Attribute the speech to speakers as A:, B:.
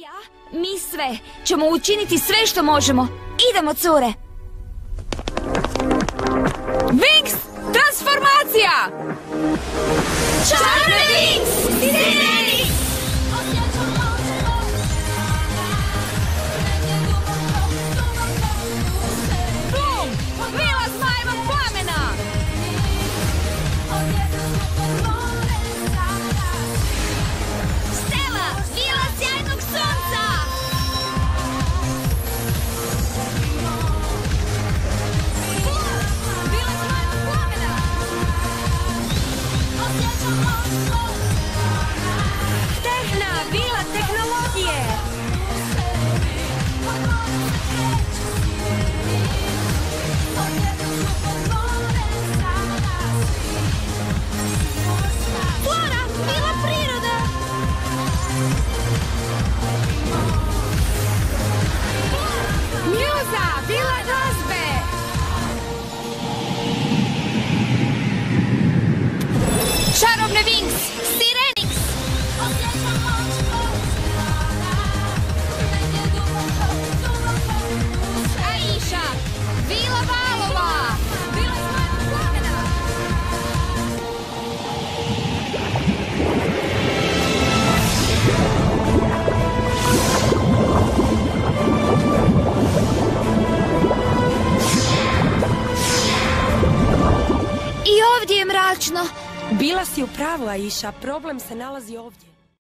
A: ja, mi sve, ćemo učiniti sve što možemo. Idemo, cure! Wings! Transformacija! Čarobne Wings! Sireni! Bum! Vila zmajevog plamena! Stella! Vila sjajnog sunca! Vila zmajevog plamena! Tehna! Vila tehnologije! Flora! Vila priroda! Mjuza! Vila glazbe! Čarobne Wings! Sirenix! Aisha! Vila valova! Vila zmajevog plamena! I ovdje je mračno.
B: Bila si u pravu, Aisha. Problem se nalazi ovdje.